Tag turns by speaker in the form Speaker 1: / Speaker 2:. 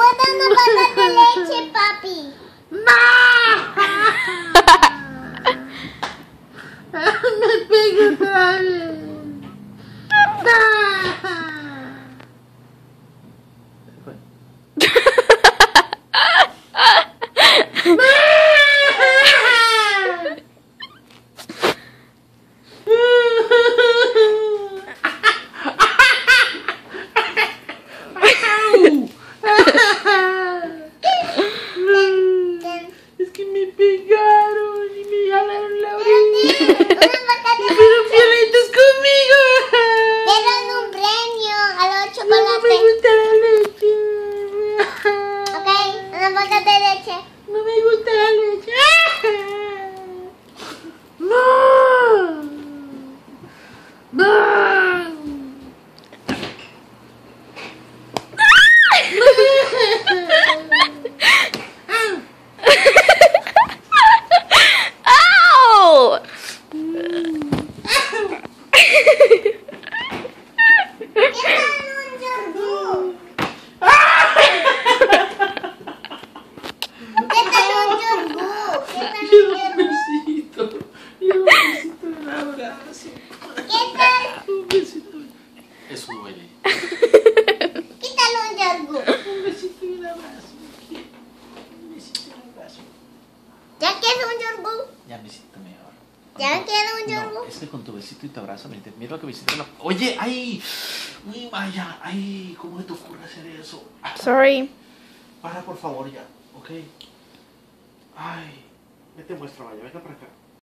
Speaker 1: dando patas de leche, papi.
Speaker 2: ¡No! Me pegué otra vez. ¡No! Es que me pegaron y me jalaron la oreja. Fueron violentos conmigo.
Speaker 1: Te dan un premio a los
Speaker 2: No me
Speaker 1: chocolates.
Speaker 2: gusta la leche.
Speaker 1: Ok, una patas de leche.
Speaker 2: No me gusta la leche. No. No.
Speaker 3: ¡Au!
Speaker 1: ¿Qué tal un yogur? ¿Qué tal un
Speaker 2: Quiero un
Speaker 1: yogur?
Speaker 2: besito. Quiero un besito y un abrazo.
Speaker 1: ¿Qué tal?
Speaker 2: Un besito. Eso duele.
Speaker 1: ¿Qué tal un yogur?
Speaker 2: Un besito y un abrazo. Un besito y un abrazo.
Speaker 1: ¿Ya quieres un yogur?
Speaker 2: Ya me siento mejor.
Speaker 1: ¿Ya quieres un
Speaker 2: No,
Speaker 1: yogur?
Speaker 2: es que con tu besito y tu abrazo, mira lo que me hiciste. Oye, ay. Uy, Maya. Ay, ¿cómo te ocurre hacer eso?
Speaker 3: Sorry.
Speaker 2: Para, por favor, ya. ¿Ok? Ay. Vete muestra, Maya. Venga para acá.